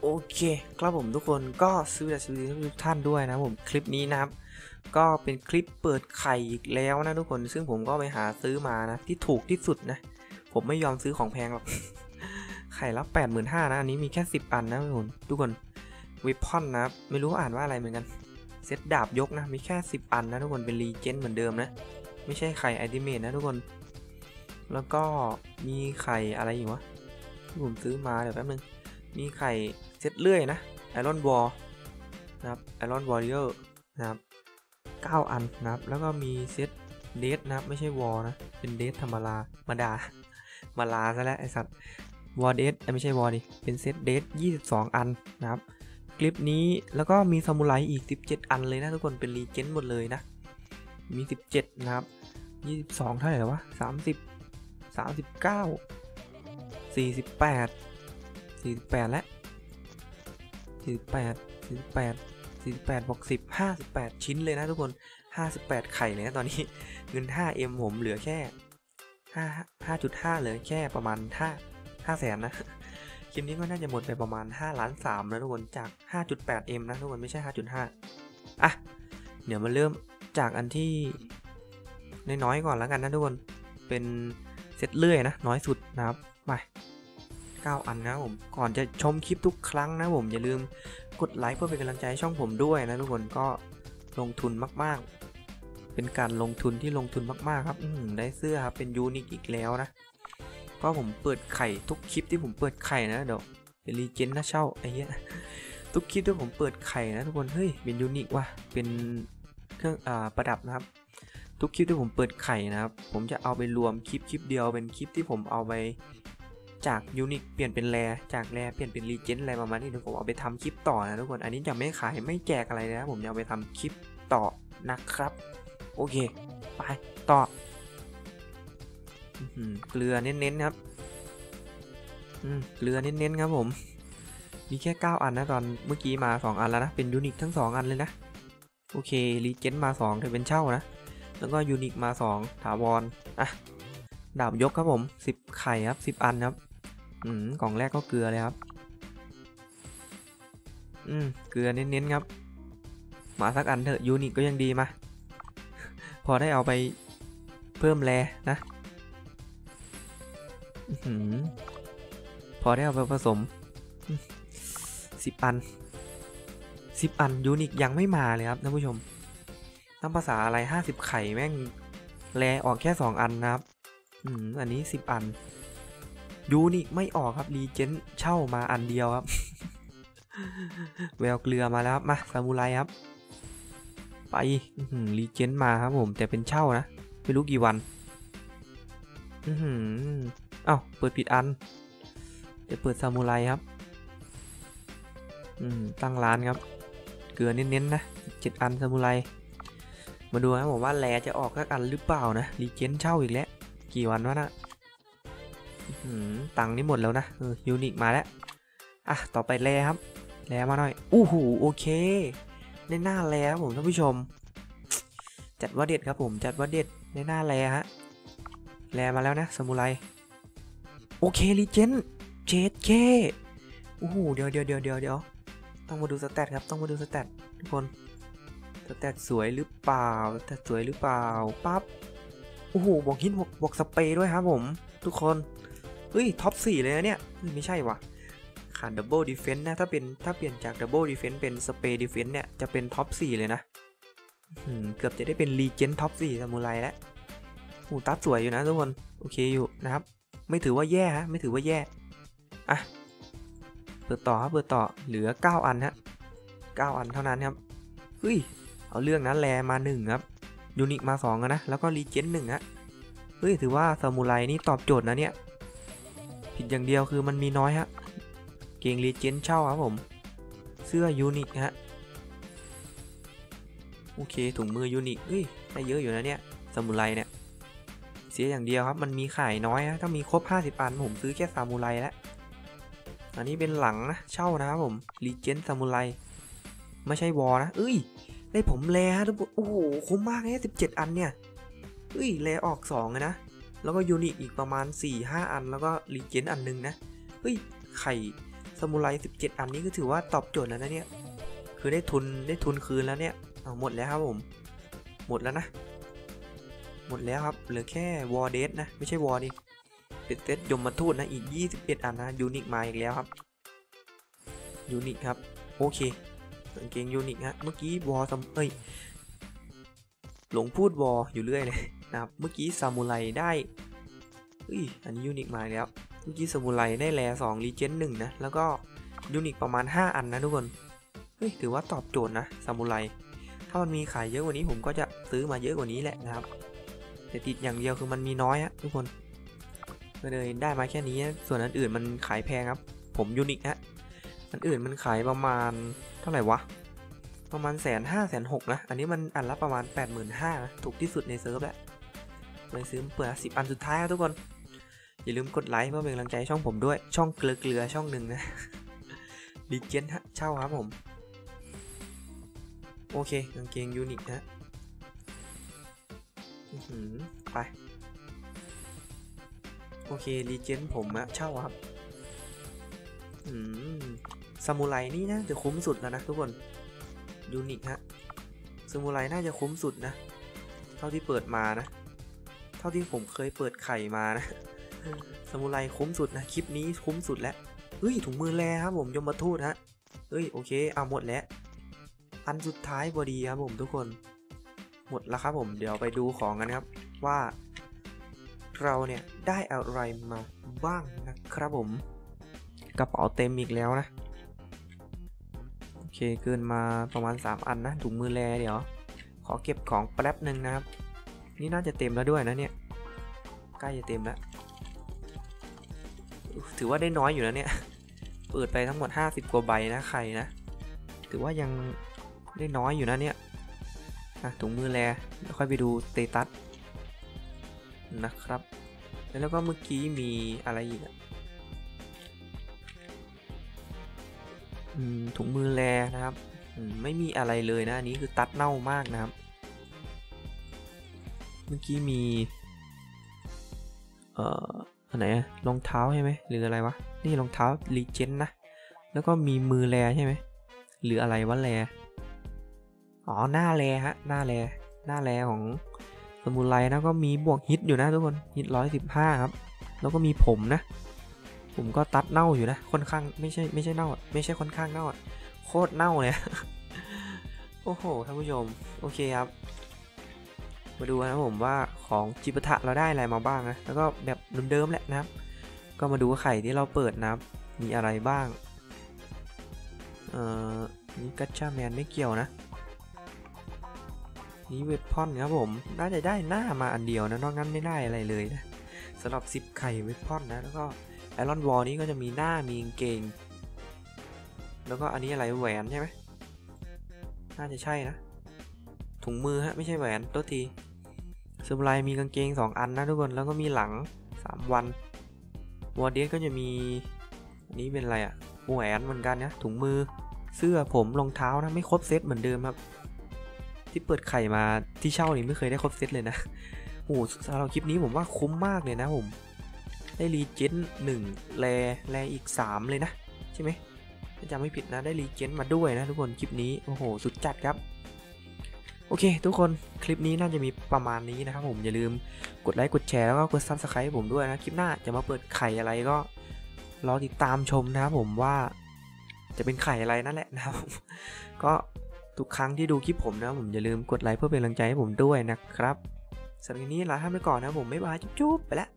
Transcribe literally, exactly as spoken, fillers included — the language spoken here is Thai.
โอเคครับผมทุกคนก็สวัสดีทุกท่านด้วยนะผมคลิปนี้นะครับก็เป็นคลิปเปิดไข่อีกแล้วนะทุกคนซึ่งผมก็ไปหาซื้อมานะที่ถูกที่สุดนะผมไม่ยอมซื้อของแพงหรอก ไข่ละแปดหมื่นห้านะอันนี้มีแค่สิบอันนะทุกคนทุกคนวิพอนนะครับไม่รู้อ่านว่าอะไรเหมือนกันเซตดาบยกนะมีแค่สิบอันนะทุกคนเป็นรีเจนเหมือนเดิมนะไม่ใช่ไข่อัลติเมทนะทุกคนแล้วก็มีไข่อะไรอยู่วะที่ผมซื้อมาเดี๋ยวแป๊บนึงมีไข่เซตเลื่อยนะไอรอนวอลนะครับไอรอนวอริเออร์นะครับเก้าอันนะครับแล้วก็มีเซตเดทนะครับไม่ใช่วอลนะเป็นเดทธรรมดามาดามาลาซะแล้วไอสัตว์วอลเดทไม่ใช่วอลดิเป็นเซตเดทยี่สิบสองอันนะครับคลิปนี้แล้วก็มีซามูไรอีกสิบเจ็ดอันเลยนะทุกคนเป็นรีเจนหมดเลยนะมีสิบเจ็ดนะครับยี่สิบสองเท่าไหร่วะสามสิบ สามสิบเก้า สี่สิบแปด สี่สิบแปดและสี่สิบแปด สี่สิบแปด สี่สิบแปดบวกสิบ ห้าสิบแปดชิ้นเลยนะทุกคนห้าสิบแปดไข่เลยนะตอนนี้เงิน ห้าเอ็ม ผมเหลือแค่ห้า ห้าจุดห้า เลยแค่ประมาณห้า ห้าแสนนะคลิปนี้ก็น่าจะหมดไปประมาณห้าล้านสามแล้วทุกคนจาก ห้าจุดแปดเอ็ม นะทุกคนไม่ใช่ ห้าจุดห้า อ่ะเดี๋ยวมาเริ่มจากอันที่น้อยๆก่อนแล้วกันนะทุกคนเป็นเซตเลื่อยนะน้อยสุดนะครับไปเก้าอันนะผมก่อนจะชมคลิปทุกครั้งนะผมอย่าลืมกดไลค์เพื่อเป็นกำลังใจให้ช่องผมด้วยนะทุกคนก็ลงทุนมากๆเป็นการลงทุนที่ลงทุนมากๆครับอืมได้เสื้อครับเป็นยูนิคอีกแล้วนะก็ผมเปิดไข่ทุกคลิปที่ผมเปิดไข่นะเดี๋ยวเป็นรีเจนนะเช่าไอ้เหี้ยทุกคลิปที่ผมเปิดไข่นะทุกคนเฮ้ยเป็นยูนิคว่ะเป็นเครื่องอ่าประดับนะครับทุกคลิปที่ผมเปิดไข่นะครับผมจะเอาไปรวมคลิปคลิปเดียวเป็นคลิปที่ผมเอาไปจากยูนิคเปลี่ยนเป็นแรจากแรเปลี่ยนเป็นรีเจนอะไรประมาณนี้เดี๋ยวผมเอาไปทำคลิปต่อนะทุกคนอันนี้จะไม่ขายไม่แจกอะไรนะผมจะเอาไปทำคลิปต่อนะครับโอเคไปต่อเกลือเน้นๆครับเกลือเน้นๆครับผมมีแค่เก้าอันนะตอนเมื่อกี้มาสองอันแล้วนะเป็นยูนิคทั้งสองอันเลยนะโอเครีเจนมาสองเธอเป็นเช่านะแล้วก็ยูนิคมาสองถาวรอ่ะดาบยกครับผมสิบไข่ครับสิบอันครับอืมกล่องแรกก็เกลือเลยครับอืมเกลือเน้นๆครับมาสักอันเถอะยูนิคก็ยังดีมาพอได้เอาไปเพิ่มแรนะอืมพอได้เอาไปผสมสิบอันสิบอันยูนิคยังไม่มาเลยครับท่านผู้ชมน้ำภาษาอะไรห้าสิบไข่แม่งแลออกแค่สองอันนะครับอืมอันนี้สิบอันยูนิคไม่ออกครับรีเจนเช่ามาอันเดียวครับ แววเกลือมาแล้วมาซามูไรครับไปรีเจนมาครับผมแต่เป็นเช่านะไม่รู้กี่วันอือหืออ้าวเปิดผิดอันจะเปิดซามูไรครับอืมตั้งร้านครับเกลือเน้นๆนะเจ็ดอันซามูไรมาดูนะผมว่าแลจะออกสักอันหรือเปล่านะรีเจนเช่าอีกแล้วกี่วันวะนะตังค์นี่หมดแล้วนะเออยูนิคมาแล้วอ่ะต่อไปแลครับแลมาหน่อยอู้หูโอเคในหน้าแลครับผมท่านผู้ชมจัดว่าเด็ดครับผมจัดว่าเด็ดในหน้าแลฮะแลมาแล้วนะซามูไรโอเครีเจนเจ็ดเคโอ้โหเดี๋ยวเดี๋ยวเดี๋ยวเดี๋ยวเดี๋ยวต้องมาดูสแตทครับต้องมาดูสแตททุกคนสแตทสวยหรือเปล่าสแตทสวยหรือเปล่าปั๊บโอ้โหบวกฮิตบวกบวกสเปรย์ด้วยครับผมทุกคนเฮ้ยท็อปสี่เลยนะเนี่ยไม่ใช่วะขาดดับเบิลดีเฟนส์นะถ้าเป็นถ้าเปลี่ยนจากดับเบิลดีเฟนส์เป็นสเปรย์ดีเฟนส์เนี่ยจะเป็นท็อปสี่เลยนะเกือบจะได้เป็นรีเจนท็อปสี่ซามูไรแล้วโอ้ตัดสวยอยู่นะทุกคนโอเคอยู่นะครับไม่ถือว่าแย่ฮะไม่ถือว่าแย่อ่ะเปิดต่อครับเปิดต่อเหลือเก้าอันฮะเก้าอันเท่านั้นครับเฮ้ยเอาเรื่องนั้นแลมาหนึ่งครับยูนิคมาสองนะแล้วก็รีเจนหนึ่งฮะเฮ้ยถือว่าซามูไรนี่ตอบโจทย์นะเนี่ยผิดอย่างเดียวคือมันมีน้อยฮะเกงรีเจนเช่าครับผมเสื้อยูนิคฮะโอเคถุงมือยูนิคเฮ้ยได้เยอะอยู่นะเนี่ยซามูไรเนี่ยเสียอย่างเดียวครับมันมีขายน้อยนะถ้ามีครบห้าสิบอันผมซื้อแค่ซามูไรแล้วอันนี้เป็นหลังนะเช่านะครับผมรีเจนซามูไรไม่ใช่วอนะเอ้ยได้ผมแลฮะทุกคนโอ้โหคุ้มมากเลยสิบเจ็ดอันเนี่ยเฮ้ยแลออกสองเลยนะแล้วก็ยูนิคอีกประมาณ สี่ห้า อันแล้วก็รีเจนอันนึงนะเฮ้ยไข่ซมูไรสิบเจ็ดอันนี้ก็ถือว่าตอบโจทย์แล้วนะเนี่ยคือได้ทุนได้ทุนคืนแล้วเนี่ยเอาหมดแล้วครับผมหมดแล้วนะหมดแล้วครับเหลือแค่วอร์เดสนะไม่ใช่วอร์ดิเป็นเซตยมทูตนะอีกยี่สิบเอ็ดอันนะยูนิคมาอีกแล้วครับยูนิคครับโอเคกางเกงยูนิคฮะเมื่อกี้วอร์ซัมเอ้ยหลงพูดวอร์อยู่เรื่อยเลยนะครับเมื่อกี้ซามูไรได้เฮ้ยอันนี้ยูนิคมาแล้วเมื่อกี้ซามูไรได้แลสองรีเจนหนึ่งนะแล้วก็ยูนิคประมาณห้าอันนะทุกคนเฮ้ยถือว่าตอบโจทย์นะซามูไรถ้ามันมีขายเยอะกว่านี้ผมก็จะซื้อมาเยอะกว่านี้แหละนะครับแต่ติดอย่างเดียวคือมันมีน้อยฮะทุกคนก็เลยได้มาแค่นี้ส่วนอันอื่นมันขายแพงครับผมยูนิคฮะอันอื่นมันขายประมาณเท่าไหร่วะประมาณแสนห้าแสนหกนะอันนี้มันอันละประมาณแปดหมื่นห้านะถูกที่สุดในเซิร์ฟแหละเลยซื้อเปิดสิบอันสุดท้ายครับทุกคนอย่าลืมกดไลค์เพื่อเป็นกำลังใจช่องผมด้วยช่องเกลือเกลือช่องหนึ่งนะดีเจนฮะเช่าครับผมโอเคกางเกงยูนิคฮะไปโอเครีเจนผมอะเช่าครับอืมซามูไรนี่นะจะคุ้มสุดแล้วนะทุกคนยูนิคฮะซามูไรน่าจะคุ้มสุดนะเท่าที่เปิดมานะเท่าที่ผมเคยเปิดไข่มานะซามูไรคุ้มสุดนะคลิปนี้คุ้มสุดแล้วเฮ้ยถุงมือแลครับผมยมทูตฮะเฮ้ยโอเคเอาหมดแล้วอันสุดท้ายพอดีครับผมทุกคนหมดแล้วครับผมเดี๋ยวไปดูของกันครับว่าเราเนี่ยได้อะไรมาบ้างนะครับผมกระเป๋าเต็มอีกแล้วนะโอเคเกินมาประมาณสามอันนะถุงมือแลเดี๋ยวขอเก็บของแป๊บหนึ่งนะครับนี่น่าจะเต็มแล้วด้วยนะเนี่ยใกล้จะเต็มแล้วถือว่าได้น้อยอยู่นะเนี่ยเปิดไปทั้งหมดห้าสิบกว่าใบนะใครนะถือว่ายังได้น้อยอยู่นะเนี่ยถุงมือแลค่อยไปดูสเตตัสนะครับแล้วก็เมื่อกี้มีอะไรอีกถุงมือแลนะครับไม่มีอะไรเลยนะอันนี้คือตัดเน่ามากนะครับเมื่อกี้มีเอ่ออันไหนรองเท้าใช่ไหมหรืออะไรวะนี่รองเท้ารีเจนนะแล้วก็มีมือแลใช่ไหมหรืออะไรวะแลอ๋อหน้าแลฮะหน้าแลหน้าแลของสมุไรนะก็มีบวกฮิตอยู่นะทุกคนฮิตร้อยสิบห้าครับแล้วก็มีผมนะผมก็ตัดเน่าอยู่นะค่อนข้างไม่ใช่ไม่ใช่เน่าไม่ใช่ค่อนข้างเน่าโคตรเน่าเลยโอ้โหท่านผู้ชมโอเคครับมาดูนะผมว่าของจิปะทะเราได้อะไรมาบ้างนะแล้วก็แบบเดิมๆแหละนะครับก็มาดูไข่ที่เราเปิดนะครับมีอะไรบ้างเอ่อนี่กัชชาแมนไม่เกี่ยวนะนี่เวทพอนครับผมน่าจะได้หน้ามาอันเดียวนะนอกนั้นไม่ได้อะไรเลยนะสำหรับสิบไข่เวทพอนนะแล้วก็ไอรอนวอลนี้ก็จะมีหน้ามีเกงแล้วก็อันนี้อะไรแหวนใช่ไหมน่าจะใช่นะถุงมือฮะไม่ใช่แหวนตัวทีสมุไรมีกางเกงสองอันนะทุกคนแล้วก็มีหลังสามวันวอร์เดสก็จะมีอันนี้เป็นอะไรอะแหวนเหมือนกันนะถุงมือเสื้อผมรองเท้านะไม่ครบเซตเหมือนเดิมครับที่เปิดไข่มาที่เช่านี่ไม่เคยได้ครบเซตเลยนะโอ้สำหรับคลิปนี้ผมว่าคุ้มมากเลยนะผมได้รีเจนหนึ่งแลแลอีกสามเลยนะใช่ไหมถ้าจำไม่ผิดนะได้รีเจนมาด้วยนะทุกคนคลิปนี้โอ้โหสุดจัดครับโอเคทุกคนคลิปนี้น่าจะมีประมาณนี้นะครับผมอย่าลืมกดไลค์กดแชร์แล้วก็กดซับสไครป์ผมด้วยนะคลิปหน้าจะมาเปิดไข่อะไรก็รอติดตามชมนะครับผมว่าจะเป็นไข่อะไรนั่นแหละนะครับก็ทุกครั้งที่ดูคลิปผมนะผมอย่าลืมกดไลค์เพื่อเป็นกำลังใจให้ผมด้วยนะครับสำหรับวันนี้ลาท่านไปก่อนนะผมบ๊ายบายจุ๊บๆไปแล้ว